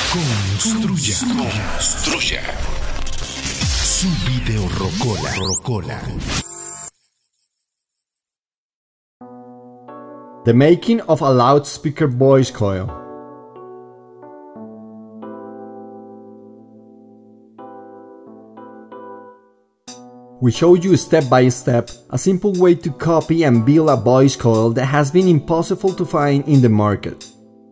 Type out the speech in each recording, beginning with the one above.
Construya su video rocola. The making of a loudspeaker voice coil. We show you step by step a simple way to copy and build a voice coil that has been impossible to find in the market.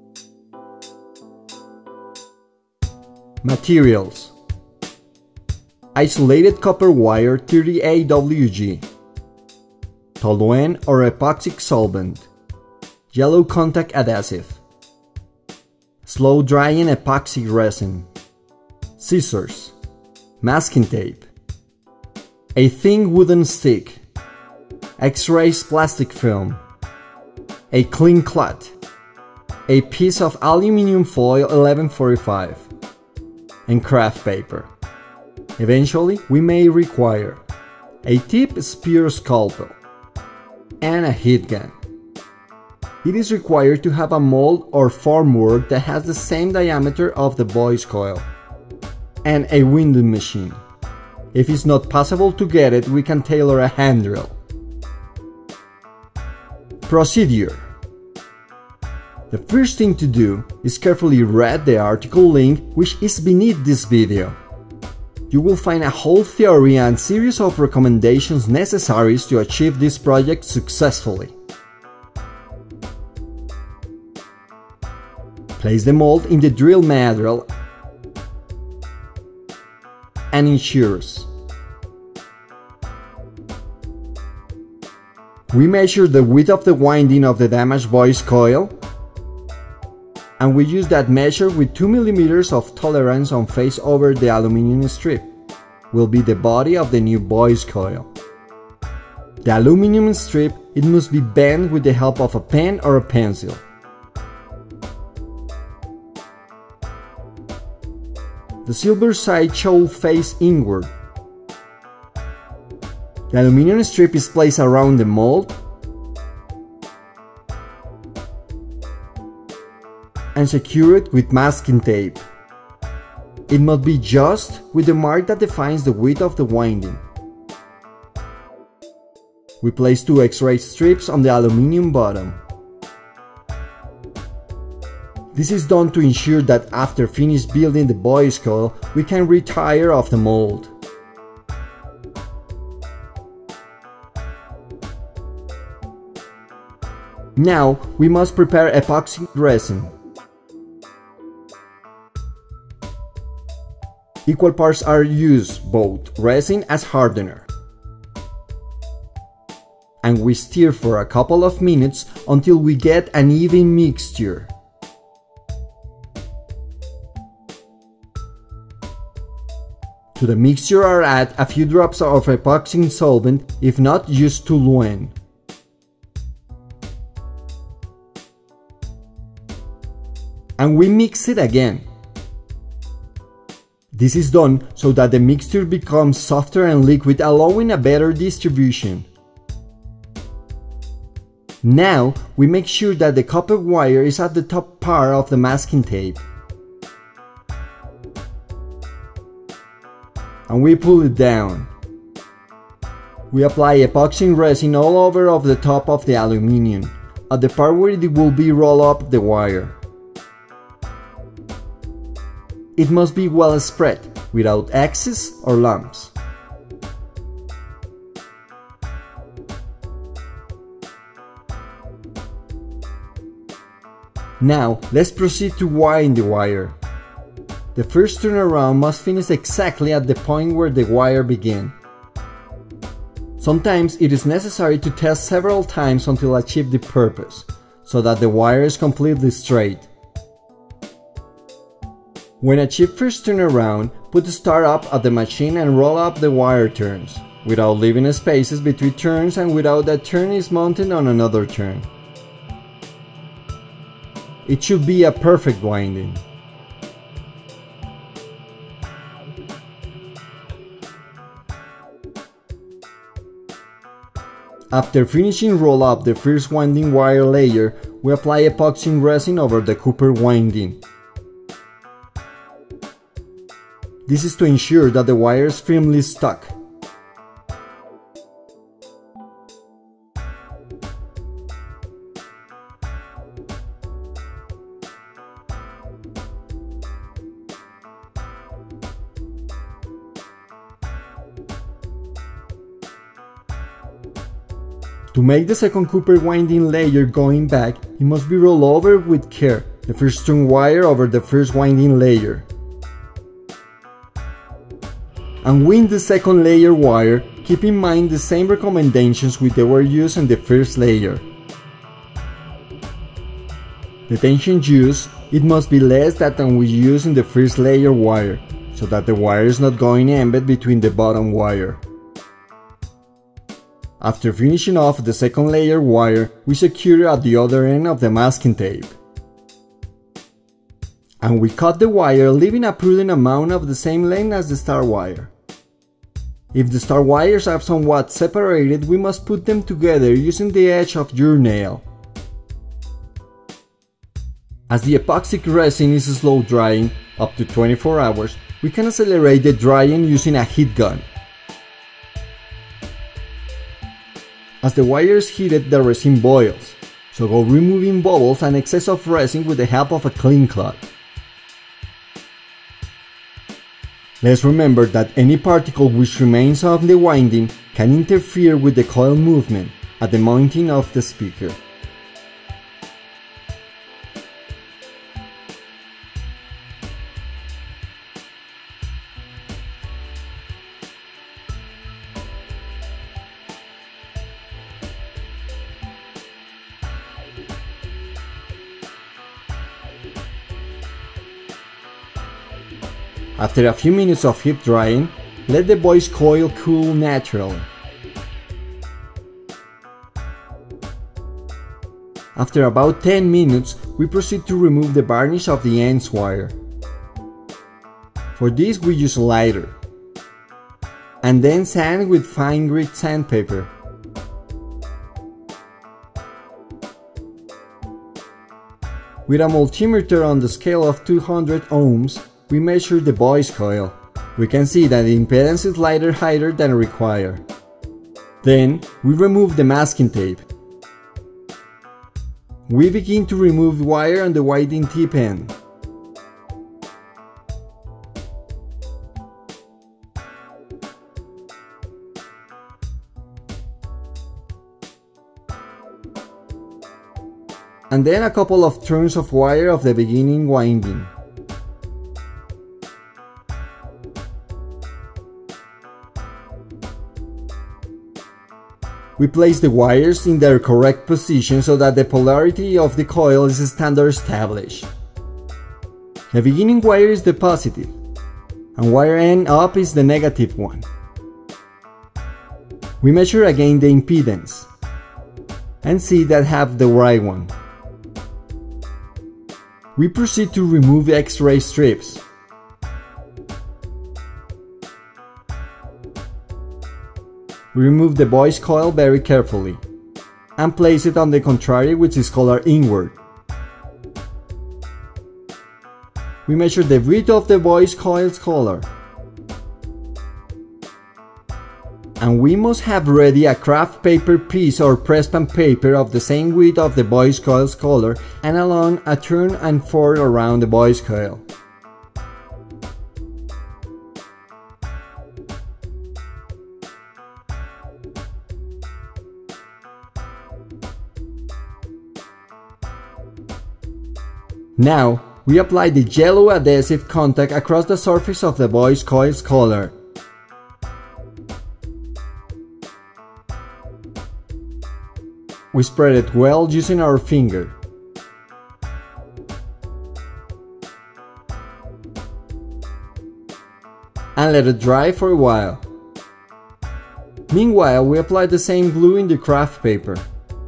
Materials: isolated copper wire 30 AWG, toluene or epoxy solvent, yellow contact adhesive, slow drying epoxy resin, scissors, masking tape, a thin wooden stick, X-rays plastic film, a clean cloth, a piece of aluminum foil 1145, and craft paper. Eventually, we may require a tip spear scalpel and a heat gun. It is required to have a mold or formwork that has the same diameter of the voice coil, and a winding machine. If it's not possible to get it, we can tailor a hand drill. Procedure: the first thing to do is carefully read the article link which is beneath this video. You will find a whole theory and series of recommendations necessary to achieve this project successfully. Place the mold in the drill mandrel and ensures. We measure the width of the winding of the damaged voice coil, and we use that measure with 2 mm of tolerance on face over the aluminum strip. Will be the body of the new voice coil. The aluminum strip, it must be bent with the help of a pen or a pencil. The silver side should face inward. The aluminum strip is placed around the mold and secured with masking tape. It must be just with the mark that defines the width of the winding. We place 2 X-ray strips on the aluminum bottom. This is done to ensure that after finished building the voice coil, we can retire off the mold. Now we must prepare epoxy resin. Equal parts are used, both resin as hardener. And we stir for a couple of minutes until we get an even mixture. To the mixture are add a few drops of epoxy solvent, if not use toluene. And we mix it again. This is done so that the mixture becomes softer and liquid, allowing a better distribution. Now we make sure that the copper wire is at the top part of the masking tape. And we pull it down. We apply epoxy resin all over of the top of the aluminum, at the part where it will be roll up the wire. It must be well spread, without excess or lumps. Now, let's proceed to wind the wire. The first turnaround must finish exactly at the point where the wire began. Sometimes it is necessary to test several times until achieve the purpose, so that the wire is completely straight. When achieved first turnaround, put the start up at the machine and roll up the wire turns, without leaving spaces between turns and without that turn is mounted on another turn. It should be a perfect winding. After finishing roll up the first winding wire layer, we apply epoxy resin over the copper winding. This is to ensure that the wire is firmly stuck. To make the second copper winding layer going back, it must be rolled over with care, the first strong wire over the first winding layer. And wind the second layer wire, keep in mind the same recommendations which they were used in the first layer. The tension used, it must be less than we used in the first layer wire, so that the wire is not going embed between the bottom wire. After finishing off the second layer wire, we secure it at the other end of the masking tape. And we cut the wire, leaving a prudent amount of the same length as the star wire. If the star wires are somewhat separated, we must put them together using the edge of your nail. As the epoxy resin is slow drying, up to 24 hours, we can accelerate the drying using a heat gun. As the wire is heated, the resin boils, so go removing bubbles and excess of resin with the help of a clean cloth. Let's remember that any particle which remains on the winding can interfere with the coil movement at the mounting of the speaker. After a few minutes of heat drying, let the voice coil cool naturally. After about 10 minutes, we proceed to remove the varnish of the ends wire. For this we use a lighter, and then sand with fine grit sandpaper. With a multimeter on the scale of 200 ohms, we measure the voice coil. We can see that the impedance is slightly higher than required. Then, we remove the masking tape. We begin to remove wire on the winding tip end. And then a couple of turns of wire of the beginning winding. We place the wires in their correct position so that the polarity of the coil is standard established. The beginning wire is the positive, and wire end up is the negative one. We measure again the impedance, and see that have the right one. We proceed to remove the X-ray strips. We remove the voice coil very carefully and place it on the contrary, which is colored inward. We measure the width of the voice coil's color. And we must have ready a craft paper piece or press pan paper of the same width of the voice coil's color and along a turn and forward around the voice coil. Now, we apply the yellow adhesive contact across the surface of the voice coil's collar. We spread it well using our finger. And let it dry for a while. Meanwhile, we apply the same glue in the craft paper.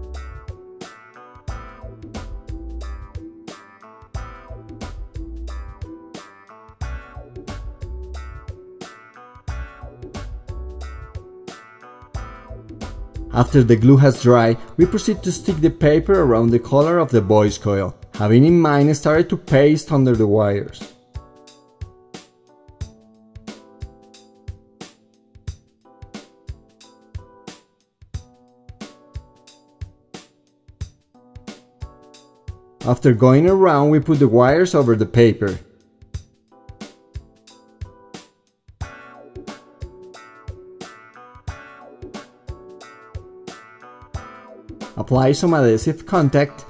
After the glue has dried, we proceed to stick the paper around the collar of the voice coil, having in mind started to paste under the wires. After going around, we put the wires over the paper. Apply some adhesive contact.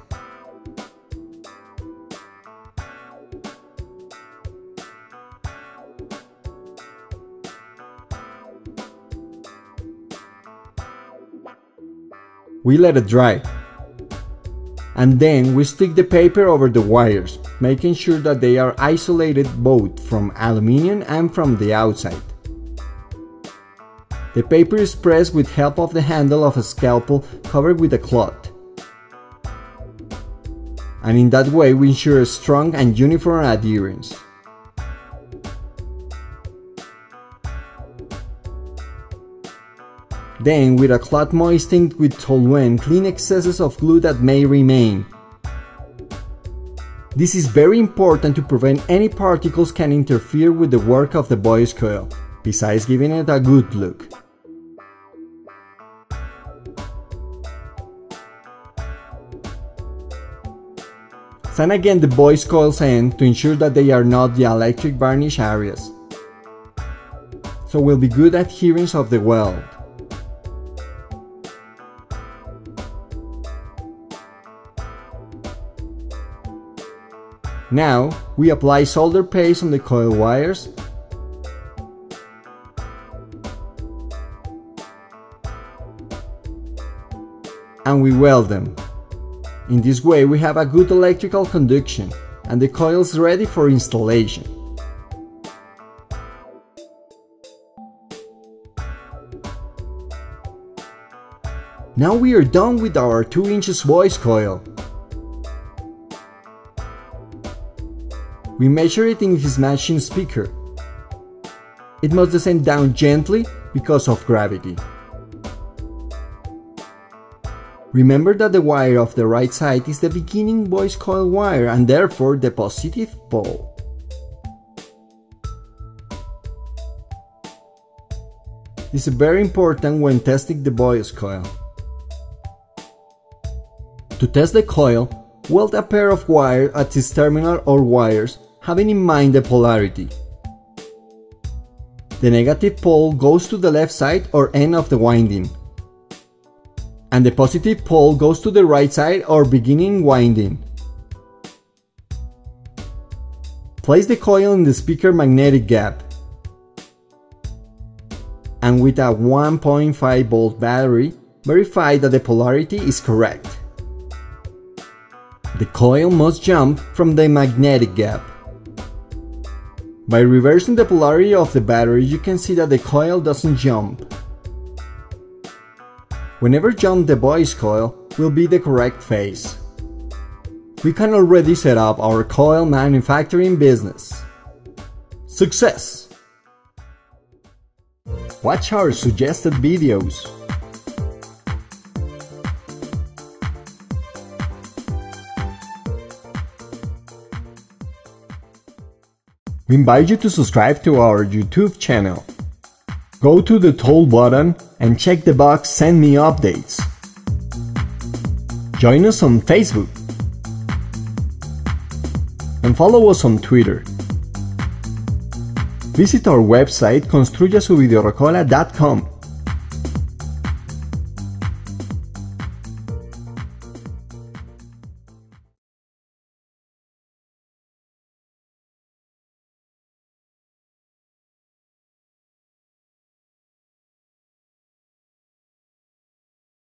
We let it dry. And then we stick the paper over the wires, making sure that they are isolated both from aluminum and from the outside. The paper is pressed with help of the handle of a scalpel covered with a cloth. And in that way we ensure a strong and uniform adherence. Then, with a cloth moistened with toluene, clean excesses of glue that may remain. This is very important to prevent any particles can interfere with the work of the voice coil, besides giving it a good look. Sand again the voice coil's end to ensure that they are not the electric varnish areas, so will be good adherence of the weld. Now, we apply solder paste on the coil wires and we weld them. In this way we have a good electrical conduction and the coils ready for installation. Now we are done with our 2 inches voice coil. We measure it in his matching speaker. It must descend down gently because of gravity. Remember that the wire of the right side is the beginning voice coil wire and therefore the positive pole. This is very important when testing the voice coil. To test the coil, weld a pair of wires at its terminal or wires, having in mind the polarity. The negative pole goes to the left side or end of the winding, and the positive pole goes to the right side or beginning winding. Place the coil in the speaker magnetic gap, and with a 1.5 volt battery, verify that the polarity is correct. The coil must jump from the magnetic gap. By reversing the polarity of the battery, you can see that the coil doesn't jump. Whenever jump, the voice coil will be the correct phase. We can already set up our coil manufacturing business. Success! Watch our suggested videos. We invite you to subscribe to our YouTube channel. Go to the tool button and check the box Send Me Updates. Join us on Facebook. And follow us on Twitter. Visit our website construyasuvideorocola.com.